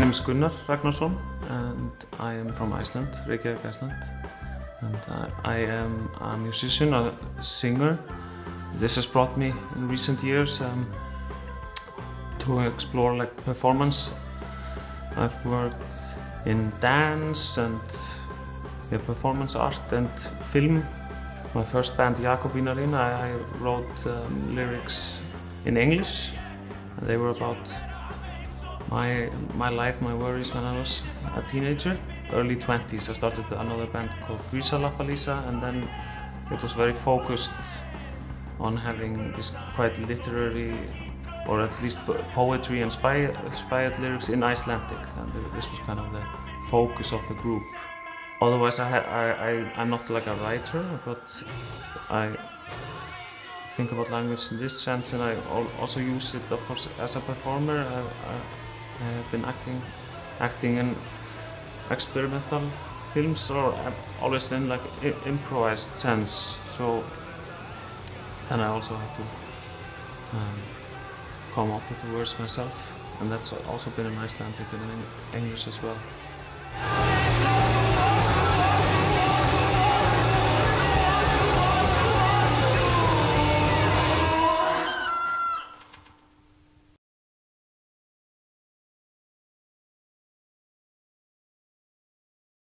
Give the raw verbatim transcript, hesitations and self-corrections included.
name is Gunnar Ragnarsson and I am from Iceland, Reykjavik, Iceland. And I, I am a musician, a singer. This has brought me in recent years um, to explore like performance. I've worked in dance and yeah, performance art and film. My first band, Jakobinarinn, I, I wrote um, lyrics in English. And they were about my, my life, my worries when I was a teenager. Early twenties, I started another band called Lapalisa, and then it was very focused on having this quite literary, or at least poetry inspired, inspired lyrics in Icelandic, and this was kind of the focus of the group. Otherwise, I, I, I, I'm not like a writer, but I think about language in this sense, and I also use it, of course, as a performer. I, I, I have been acting, acting in experimental films, or always in like improvised sense. So, and I also have to um, come up with the words myself, and that's also been in Icelandic and in English as well.